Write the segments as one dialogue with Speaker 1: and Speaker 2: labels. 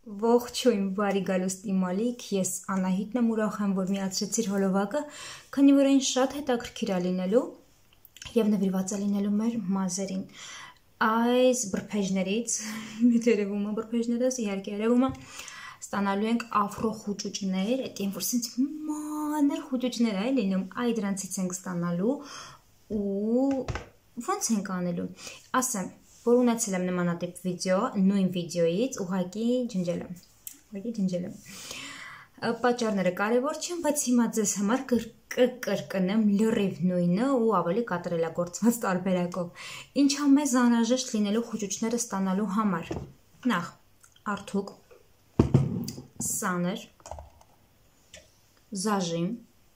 Speaker 1: Ողջույն, բարի գալուստ իմ ալիք, ես Անահիտն եմ, ուրախ եմ, որ միացրեցիր հոլովակը, քանի որ այն շատ հետաքրքիր է լինելու եւ նվիրված է լինելու մեր մազերին։ Այս բրբեջներից, երևում է բրբեջներս, իհարկե երևում է, ստանալու ենք աֆրո խուճուճներ, այդ ինչ որ սենց մանր խուճուճներ է լինում, այ դրանցից ենք ստանալու ու ոնց ենք անելու։ Ասեմ, որ ունեցել եմ նմանատիպ վիդեո, նույն վիդեոից ուղղակի ջնջել եմ։ Պատճառները կարևոր չեն, բայց հիմա ձեզ համար կկրկնեմ լրիվ նույնը ու ավելի կատարելագործված տարբերակով։ Ինչա մեզ անհրաժեշտ լինելու խուճուճները ստանալու համար։ Նախ, արթուկ, սանր, զաժիմ,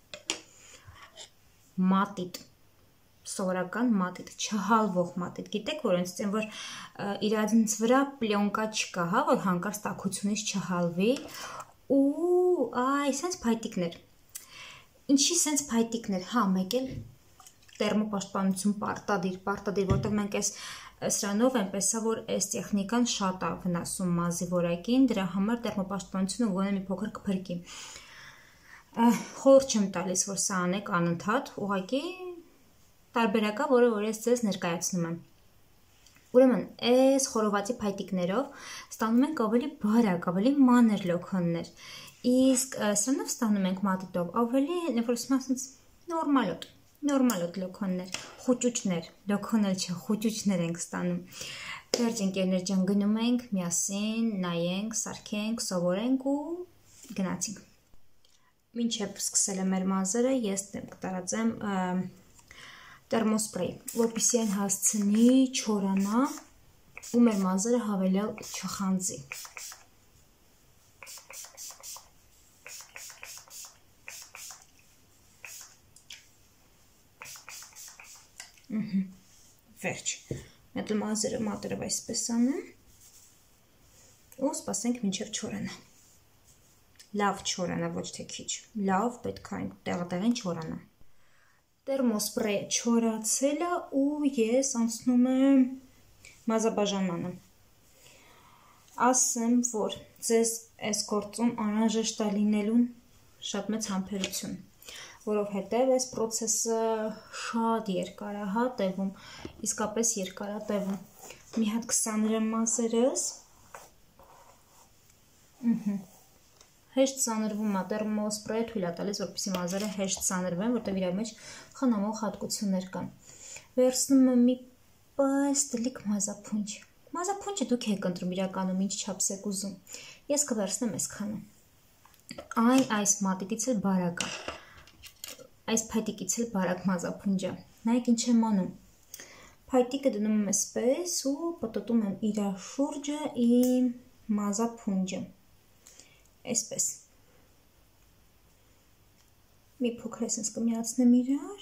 Speaker 1: մատիտ, սովորական մատիտ, չհալվող մատիտ, գիտեք, որ այնց են, որ իրաց վրա պլյոնկա չկա, հա, որ հանկարծ տաքությունից չհալվի ու այ սենց փայտիկներ։ Ինչի սենց փայտիկներ, հա, մեկ էլ տերմոպաշտպանություն պարտադիր, որտեղ մենք այս սրանով այնպես է, որ այս տեխնիկան շատ է վնասում մազի որակին, դրա համար տերմոպաշտպանությունը գոնե մի փոքր կփրկի։ Խորհուրդ չեմ տալիս, որ սա անեք անընդհատ, ուղղակի տարբերակա, որը ես ձեզ ներկայացնում եմ։ Ուրեմն, այս խորովածի փայտիկներով ստանում ենք ավելի բարակ, ավելի մանր լոքոններ, իսկ սրանով ստանում ենք մատիտով ավելի, որ ասած նորմալոտ լոքոններ, խուճուճներ, լոքոնել չէ, խուճուճներ ենք ստանում։ Վերջ ընկերներ ջան, գնում ենք, միասին նայենք, սարքենք, սովորենք ու գնացինք։ Մինչև սկսել եմ մեր մազերը, ես կտարածեմ տերմոսպրեյ, որպեսզի այն հասցնի չորանա ու մեր մազերը հավելյալ չխանձի։ Վերջ, մետ մազերը մատերով այսպես անեմ ու սպասենք մինչև չորանա։ Լավ չորանա, ոչ թե քիչ, լավ պետք է տեղին չորանա։ Տերմոսպրեյը չորացել է ու ես անցնում եմ մազաբաժանմանը։ Ասեմ, որ ձեզ այս գործում անհրաժեշտ է լինելուն շատ մեծ համբերություն, որովհետև այս պրոցեսը շատ երկար է հա տևում, իսկապես երկար է տևում։ Մի հատ կսանրեմ մազերս։ Հեշտ սանրվում է, տերմոսպրեյը թույլ է տալիս, որպեսզի մազերը հեշտ սանրվեն, որտեղ իրար մեջ խնամող հատկություններ կան։ Վերցնում եմ մի պես տլիկ մազափունջ։ Մազափունջը դուք եք ընտրում իրականում ինչ չափս եք ուզում։ Ես կվերցնեմ այսքանը։ Այս մատիտից էլ բարակ է։ Այս փայտիկից էլ բարակ մազափունջ է։ Նայեք ինչ եմ անում։ Փայտիկը դնում եմ այսպես ու պտտում եմ իր շուրջը իմ մազափունջը։ Այսպես։ Մի փոքր այսպես կմիացնեմ իրար։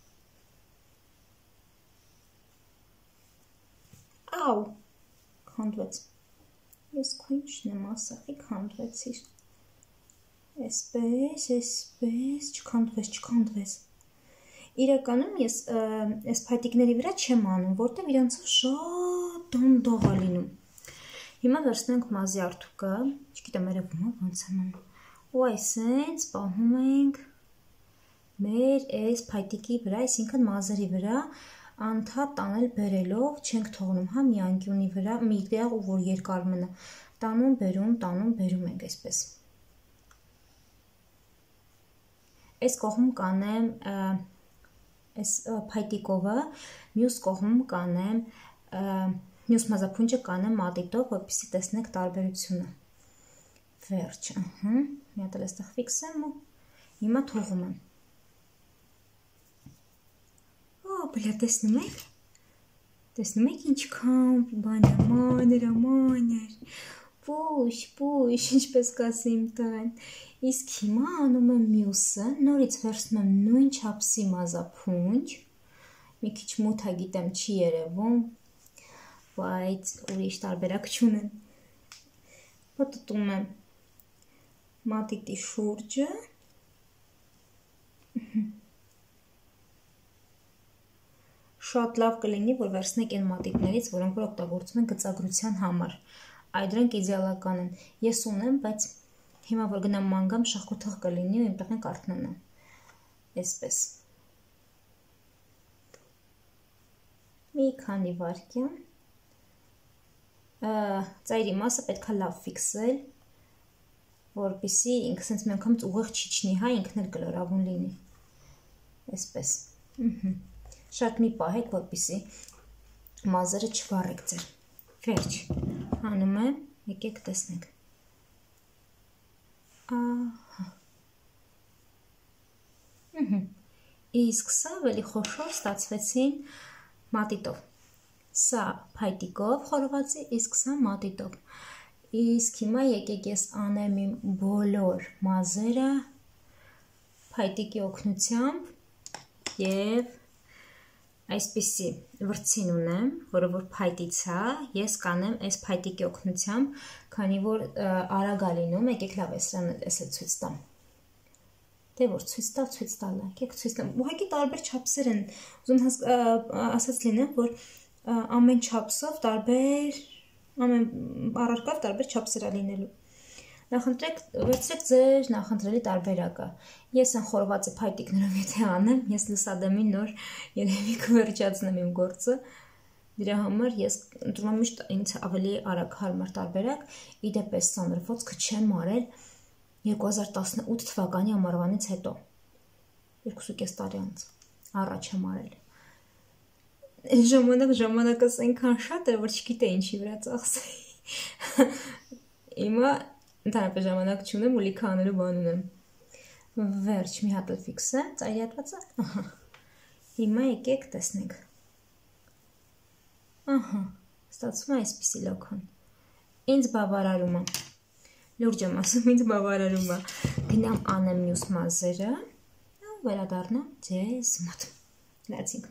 Speaker 1: Ау, քանդվեց։ Ես քո ինչն եմ ասախի քանդվեցիր։ Այսպես, չքանդվեց։ Իրականում ես այս փայտիկների վրա չեմ անում, որտեղ իրանցով շատ դանդաղ է լինում։ Հիմա վերցնենք մազի արթուկը, չգիտեմ երևում է ոնց եմ անում։ Ու այսպես պահում ենք մեր այս փայտիկի վրա, այսինքն մազերի վրա անդադ տանել բերելով չենք թողնում, հա, մի անկյունի վրա, մի տեղ ու որ երկար մնա։ Տանում, բերում ենք այսպես։ Այս կողմում կանեմ այս փայտիկովը, մյուս կողմում կանեմ մյուս մազափունջը կանեմ մատիտով, որպեսզի տեսնեք տարբերությունը։ Վերջ, մի հատ էլ այստեղ ֆիքսեմ ու հիմա թողում եմ։ Բլա, տեսնում եք ինչքան բան է, մանր, պուշ, ինչպես կասի իմ տղան։ Իսկ հիմա անում եմ մյուսը, նորից վերցնում եմ նույն չափսի մազափունջ, մի քիչ մութ է, գիտեմ չի երևում, բայց ուրիշ տարբերակ չունեմ։ Պտտում եմ մատիտի շուրջը։ Շատ լավ կլինի, որ վերցնեք այն մատիտներից, որոնք որ օգտագործում են գծագրության համար։ Այ դրանք իդեալական են։ Ես ունեմ, բայց հիմա որ գնամ մանգամ շախկոթող կլինի ու իմ տղեն կարթնանա։ Այսպես։ Մի քանի վայրկյան։ Ծայրի մասը պետք է լավ ֆիքսել, որպեսզի ինքը sense մի անգամ ուղիղ չիջնի, հա, ինքն էլ կլորավուն լինի։ Այսպես։ Շատ մի պահեք, որպեսզի մազերը չվառեք ձեր։ Վերջ, հանում եմ, եկեք տեսնենք։ Ահա։ Իսկ սա ավելի խոշոր ստացվեցին մատիտով։ Սա փայտիկով խորովածի, իսկ սա մատիտով։ Իսկ հիմա եկեք ես անեմ իմ բոլոր մազերը փայտիկի օգնությամբ և այսպիսի վրձին ունեմ, որը որ փայտից է, ես կանեմ այս փայտիկի օգնությամբ, քանի որ արագ է լինում, եկեք լավ էս է ցույց տամ։ Դե որ ցույց տալը, եկեք ցույց տամ։ Ուղղակի տարբեր չափսեր են, ուզում ասած լինեմ, որ ամեն չափսով տարբեր, ամեն առարկավ տարբեր չափսեր է լինելու։ Նախընտրեք, վերցրեք ձեր նախընտրելի տարբերակը։ Ես այն խորովածը փայտիկներով եթե անեմ, ես լուսադեմին նոր երևի կվերջացնեմ իմ գործը։ Դրա համար ես ընտրում եմ միշտ ինձ ավելի արագ հարմար տարբերակ, իդեպ այս սանրվածքը չեմ արել 2018 թվականի ամառվանից հետո, 2.5 տարի անց, առաջ եմ արել։ Այն ժամանակս այնքան շատ էր, որ չգիտեի ինչի վրա ծախսեի։ Հիմա ընդհանրապես ժամանակ չունեմ ու լիքը անելու բան ունեմ։ Վերջ մի հատ էլ ֆիքսեմ, ծայրի հատվածը, ահա։ Հիմա եկեք տեսնենք։ Ահա, ստացվում է այսպիսի լոքոն։ Ինձ բավարարում է։ Լուրջ եմ ասում, ինձ բավարարում է։ Գնամ անեմ մյուս մազերը, ու վերադառնամ ձեզ մոտ։ Լացինք։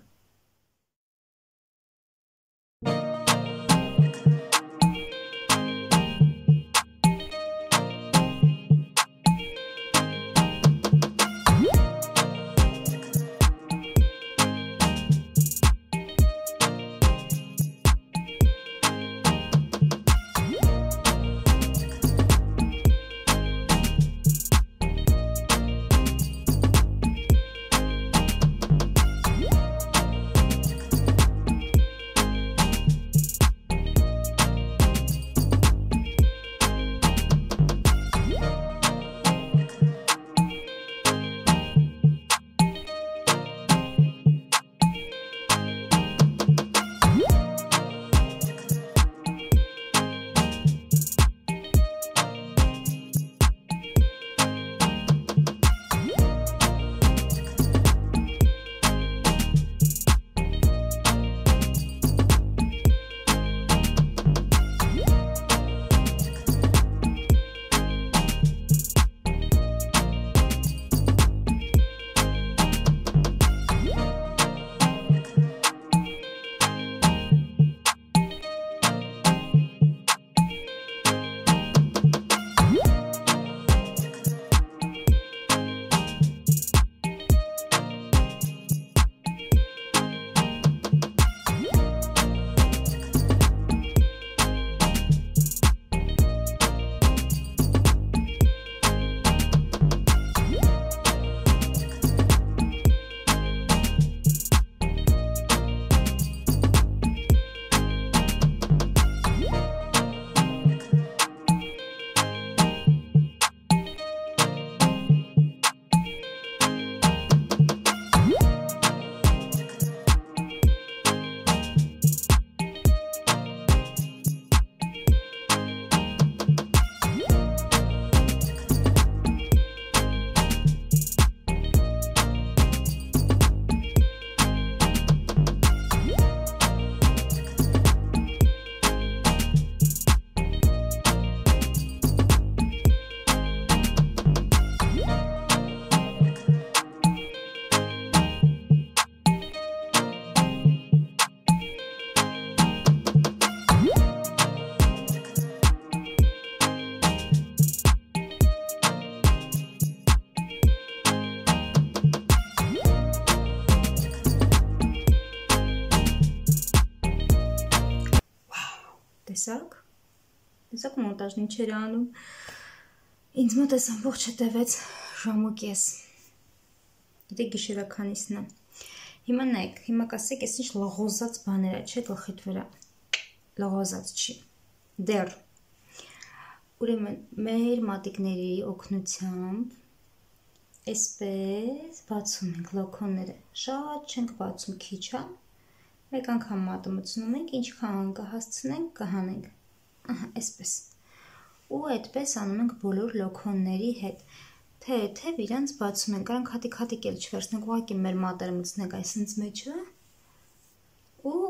Speaker 1: Տեսակ մոնտաժն ինչ էր անում։ Ինձ մոտ էս ամբողջը տևեց ժամ ու կես։ Գիտեք գիշերականիսն է։ Հիմա նայեք, հիմա կասեք, ես ինչ լղոզած բաներ է, չէ՞ գլխիդ վրա։ Լղոզած չի։ Դեռ ուրեմն մեր մատիկների օգնությամբ այսպես բացում ենք լոքոնները, շատ չենք բացում, քիչ է, մեկ անգամ մատը մտցնում ենք, ինչքան կհասցնենք, կհանենք, ահա, այսպես, ու այդպես անում ենք բոլոր լոքոնների հետ, թե իրանց բացում ենք, կարանք հատիկ էլ չվերցնենք, ուղղակի մեր մատերը մտցնենք այսինց մեջը, ու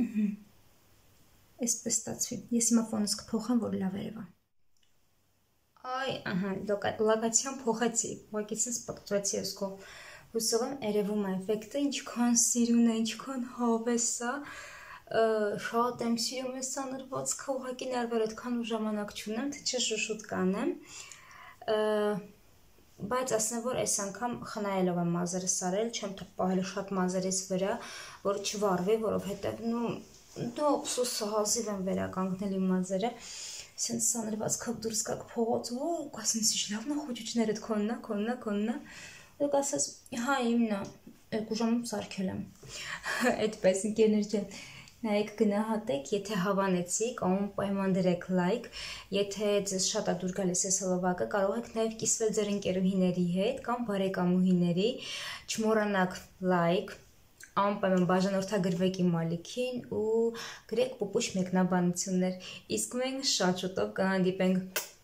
Speaker 1: այսպես ստացվի, ես հիմա ֆոնս կփոխեմ, որ լավ երևա։ Այ, ահա, լոկացիան փոխեցի, ուղղակիցս պտտվեցի ես քո հուսով եմ երևում է էֆեկտը, ինչքան սիրուն է, ինչքան հավես է, շատ եմ սիրում ես սանրվածքը, ուղղակի ներվեր այդքան ու ժամանակ չունեմ, թե չէ շուշուտ կանեմ, բայց ասեմ, որ այս անգամ խնայելով եմ մազերը սարել, չեմ պահել շատ մազերից վրա, որ չվառվի, որովհետև դու ափսոսը հազիվ եմ վերականգնել իմ մազերը, Սենց սանրվածքով դուրս կակ փողոց, ասենց ինչ լավն է խոճուճներդ քոննա, դուք ասես, հա իմն է, 2 ժամում սարքել եմ, այդպես ընկերներ ջան, նայեք գնահատեք, եթե հավանեցիք, անպայման դրեք լայք, եթե ձեզ շատ է դուր գալիս այս հոլովակը, կարող եք նաև կիսվել ձեր ընկերուհիների հետ կամ բարեկամուհիների, չմոռանաք լայք, անպայման բաժանորդագրվեք իմ ալիքին ու գրեք պուպուշ մեկնաբանություններ, իսկ մենք շատ շուտով կհանդիպենք